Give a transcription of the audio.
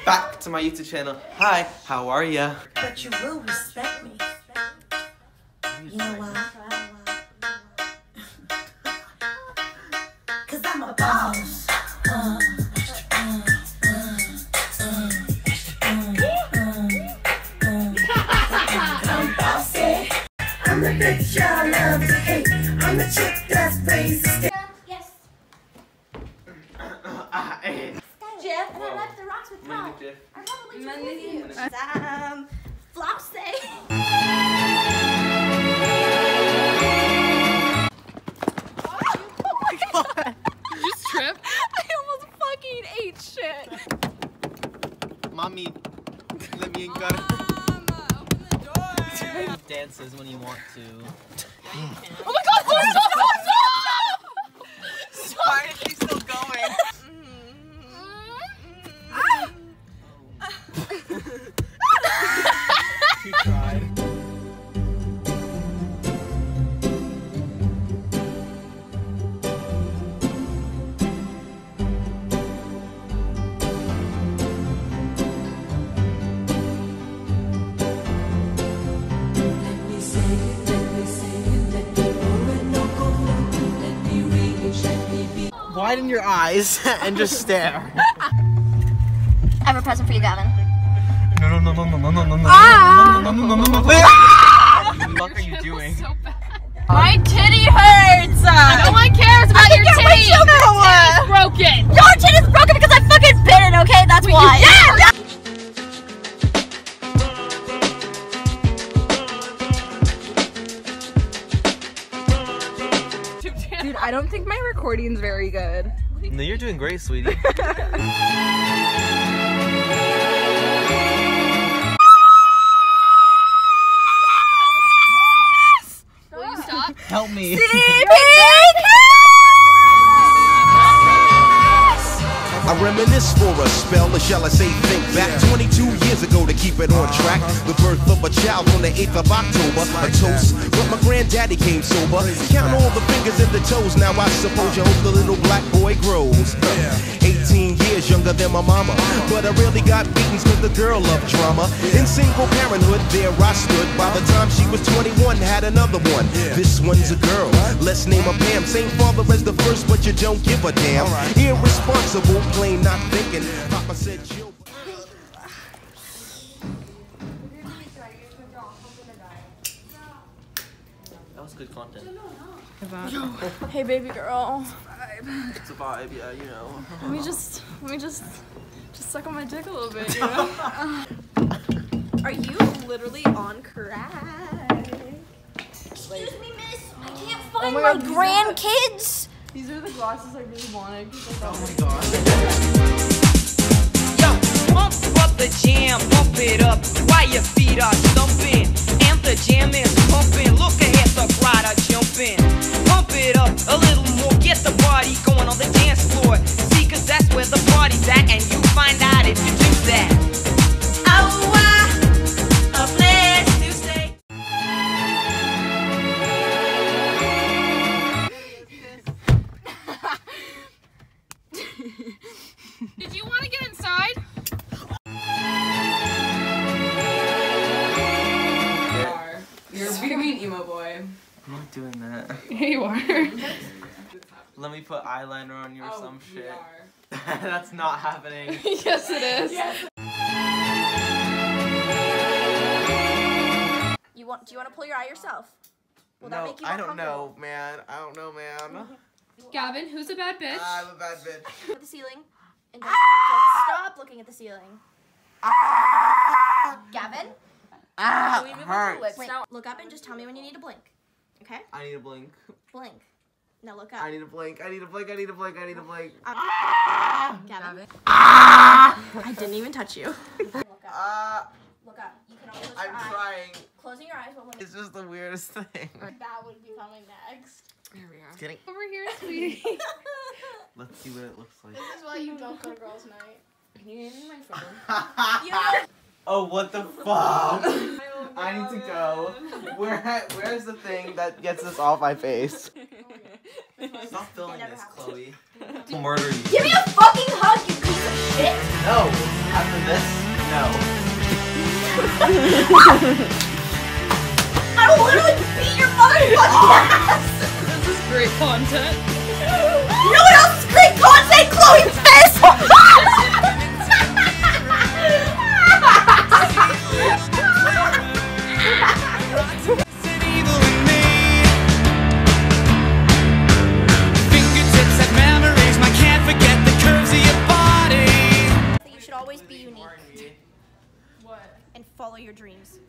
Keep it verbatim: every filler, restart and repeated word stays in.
back to my YouTube channel. Hi, how are ya? But you will respect me. You know why? Cause I'm a boss. Uh, uh, I'm bossy. I'm the bitch y'all love to hate. I'm the chick that's crazy. Yes. Jeff, and I left the rocks with Paul. I probably took with you. Um, Flopsy. Oh my god. Did you just trip? I almost fucking ate shit. Mommy, let me in. Mom, open the door. Dances when you want to. Oh my god, stop, stop, stop! Stop! Why is she still going? She tried. Widen your eyes and just stare. I have a present for you, Gavin. No, no, no, no, no, no, no, no, Ah! no, no, no, no, no, no. What the fuck are you doing? So bad. My titty hurts! No one cares about your titty! Your titty's broken! Your titty's broken because I fucking bit it, okay? That's Wait, why. you- Yeah! Dude, I don't think my recording's very good. No, you're doing great, sweetie. Will you stop? Help me. I reminisce for a spell, or shall I say think back twenty-two years ago to keep it on track. The birth of a child on the eighth of October, a toast, but my granddaddy came sober. Count all the fingers and the toes, now I suppose you hope the little black boy grows. eighteen years younger than my mama, but I really got beatings cause the girl loved drama. In single parenthood, there I stood. By the time she was twenty-one, had another one. This one's a girl, let's name her Pam. Same father as the first, but you don't give a damn. Irresponsible, plain not thinking. Papa said Joe. That was good content. Hey baby girl. It's a vibe, yeah, you know. Let me just, let me just, just suck on my dick a little bit, you know? Are you literally on crack? Excuse me, miss. I can't Oh find my my, God, these are- grandkids. These are the glasses I really wanted. Oh my god. Yo, pump up the jam, pump it up while your feet are stumping. And the jam is pumping. Look ahead, the crowd are jumping. Pump it up a little more, get the party going on the dance floor. See, cause that's where the party's at, and you find out if you do that. Oh, I, a place to stay. Did you want to get inside? You're becoming an emo boy. I'm not doing that. Yeah, you are. Let me put eyeliner on you or Oh, some you shit. are. That's not happening. Yes, it is. Yes. You want? Do you want to pull your eye yourself? Will that No, make you I more don't know, comfortable? man. I don't know, man. Gavin, who's a bad bitch? I'm a bad bitch. Look at the ceiling. And don't, don't stop looking at the ceiling. Gavin? Ah, Can we move on to hurts. the lips? Now look up and just tell me when you need to blink. Okay? I need a blink. Blink. Now look up. I need a blink. I need a blink. I need a blink. I need a blink. Gavin? I didn't even touch you. Look up. Uh, Look up. You can always close I'm your eyes. trying. Closing your eyes while when It's just the weirdest thing. that would be coming next. Here we are. Kidding. Over here, sweetie. Let's see what it looks like. This is why you don't go to girls' night. Can you hand me my phone? You know, Oh, what the fuck? I need to go. Where, where's the thing that gets this off my face? Stop filming never this, happened. Chloe. I'll murder you. Give me a fucking hug, you piece of shit! No. After this, no. I will literally beat your motherfucking ass! This is great content. You know what else is great content? Chloe's fist! You should always be unique What? and follow your dreams.